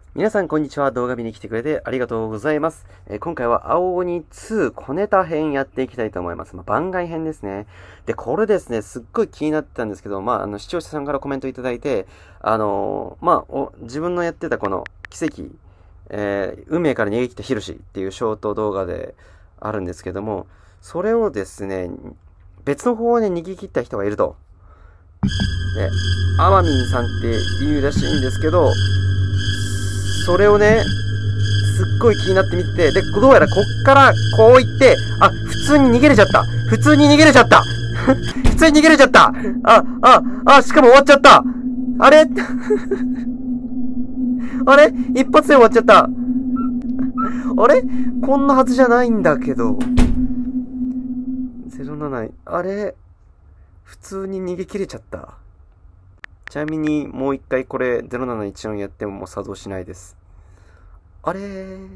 皆さんこんにちは。動画見に来てくれてありがとうございます。今回は青鬼2小ネタ編やっていきたいと思います。番外編ですね。で、これですね、すっごい気になってたんですけど、視聴者さんからコメントいただいて、自分のやってたこの奇跡、運命から逃げ切ったヒロシっていうショート動画であるんですけども、それをですね、別の方で逃げ切った人がいると。で、アマミンさんって言うらしいんですけど、それをね、すっごい気になって見てて、で、どうやらこっからこう言って、普通に逃げれちゃった。普通に逃げれちゃった普通に逃げれちゃったしかも終わっちゃったあれあれ一発で終わっちゃった。あれこんなはずじゃないんだけど。07、あれ普通に逃げ切れちゃった。ちなみにもう一回これ0714やってももう作動しないです。あれ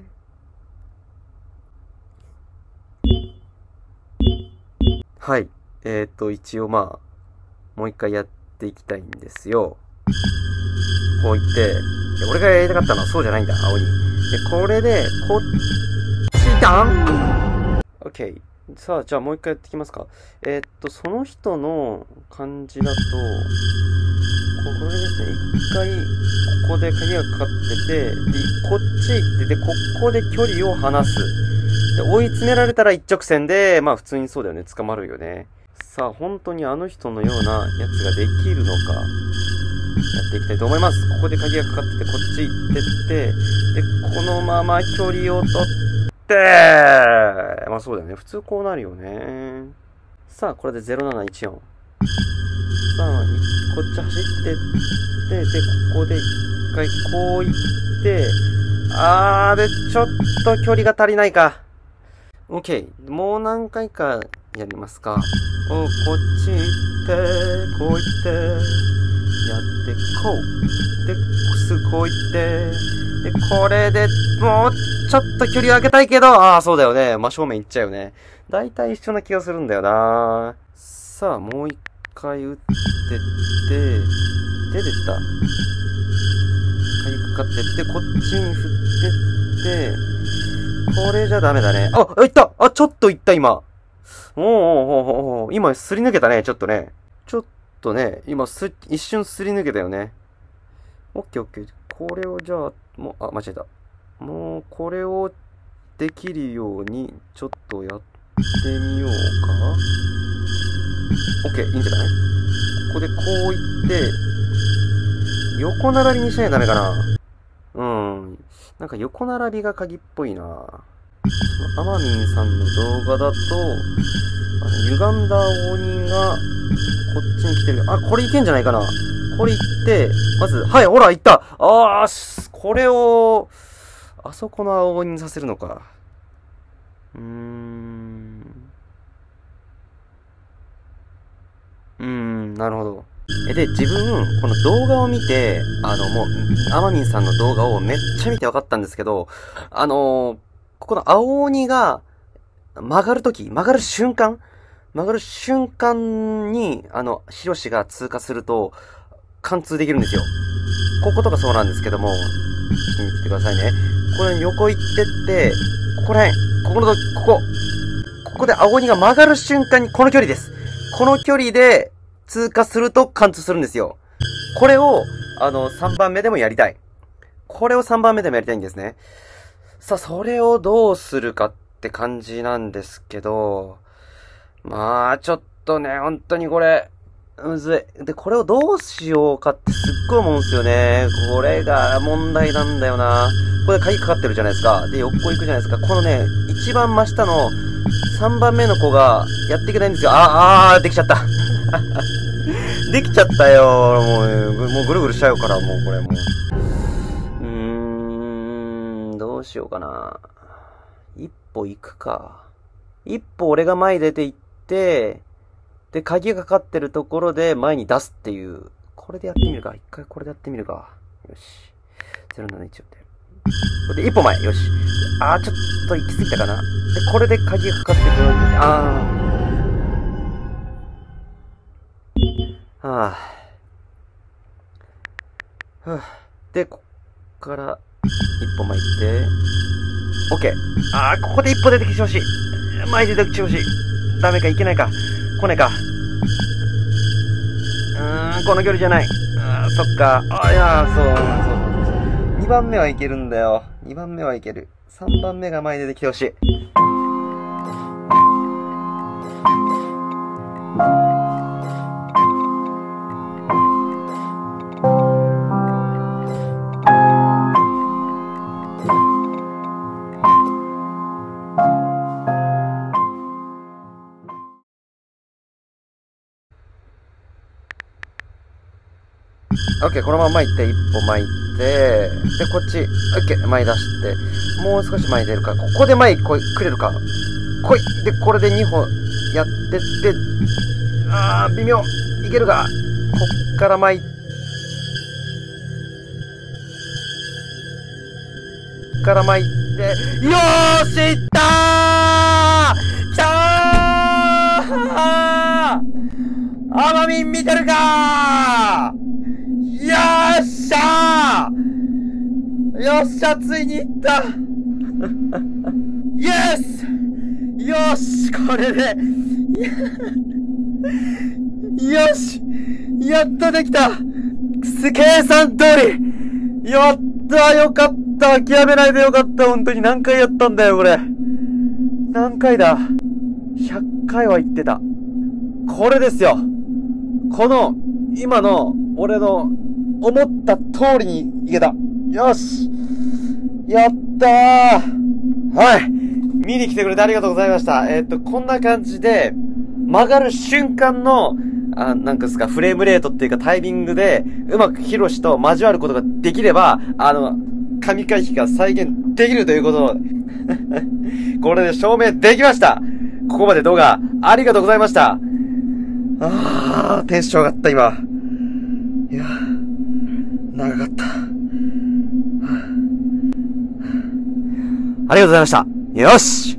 はい。一応もう一回やっていきたいんですよ。こう言って、俺がやりたかったのはそうじゃないんだ、青に。で、これで、こっちだん !OK。さあ、じゃあもう一回やっていきますか。その人の感じだと、これですね、一回、ここで鍵がかかってて、で、こっち行って、で、ここで距離を離す。で、追い詰められたら一直線で、普通にそうだよね、捕まるよね。さあ、本当にあの人のようなやつができるのか、やっていきたいと思います。ここで鍵がかかってて、こっち行ってって、で、このまま距離を取って、そうだよね。普通こうなるよね。さあ、これで0714。さあ、こっち走ってって、で、ここで一回こう行って、で、ちょっと距離が足りないか。OK。もう何回かやりますか。こっち行って、こう行って、やってこう。で、すぐこう行って、で、これで、もう、ちょっと距離を上げたいけど、そうだよね。真正面行っちゃうよね。だいたい一緒な気がするんだよな。さあ、もう一回打ってって、で、出た。鍵かかってって、こっちに振ってって、これじゃダメだね。いったちょっといった、今。今、すり抜けたね、ちょっとね。ちょっとね、今、一瞬すり抜けたよね。オッケーオッケー。これをじゃあ、間違えた。もう、これをできるように、ちょっとやってみようか。オッケー、いいんじゃない？ここでこういって、横並びにしないとダメかな。なんか横並びが鍵っぽいな。アマミンさんの動画だと、歪んだ鬼が、こっちに来てる。これいけんじゃないかな。これいって、まず、はい、ほら、いった。これを、あそこの青鬼にさせるのか。なるほど。で、自分、この動画を見て、もう、アマミンさんの動画をめっちゃ見て分かったんですけど、ここの青鬼が、曲がる瞬間に、ヒロシが通過すると、貫通できるんですよ。こことかそうなんですけども、ちょっと見ててくださいね。これ横行ってって、ここら辺、ここで青鬼が曲がる瞬間に、この距離です。この距離で通過すると貫通するんですよ。これを、3番目でもやりたい。これを3番目でもやりたいんですね。さあ、それをどうするかって感じなんですけど、ちょっとね、本当にこれ、むずい。で、これをどうしようかってすっごい思うんですよね。これが問題なんだよな。これ鍵かかってるじゃないですか。で、横行くじゃないですか。このね、一番真下の3番目の子がやっていけないんですよ。できちゃった。できちゃったよ。もうぐるぐるしちゃうから、もうこれもう。どうしようかな。一歩行くか。一歩俺が前に出て行って、で、鍵がかかってるところで前に出すっていう。これでやってみるか。一回これでやってみるか。よし。071って。これで一歩前。よし。ちょっと行き過ぎたかな。で、これで鍵がかかってくるんで、で、こっから、 一歩前行って。オッケー。あー、ここで一歩出てきてほしい。前で出てきてほしい。ダメか、いけないか。来ねえか。この距離じゃない。そっか。いやー、そう。2番目はいけるんだよ。2番目はいける。3番目が前に出てきてほしい。オッケー、このまま前行って、一歩前行って、で、こっち、オッケー、前出して、もう少し前出るか。ここで前来れるか。来い。で、これで2歩やってって、微妙。いけるか。こっから前行って、よーし、いったー来たーあまみん見てるかーよっしゃーよっしゃ、ついに行ったイエスよしこれでよしやっとできた計算通りやったよかった諦めないでよかった本当に何回やったんだよこれ何回だ ?100 回は言ってたこれですよこの今の俺の思った通りにいけた。よしやったーはい。見に来てくれてありがとうございました。こんな感じで、曲がる瞬間の、なんかですか、フレームレートっていうかタイミングで、うまくヒロシと交わることができれば、神回避が再現できるということを、これで証明できました。ここまで動画、ありがとうございました。テンション上がった、今。いや、長かった。ありがとうございました。よし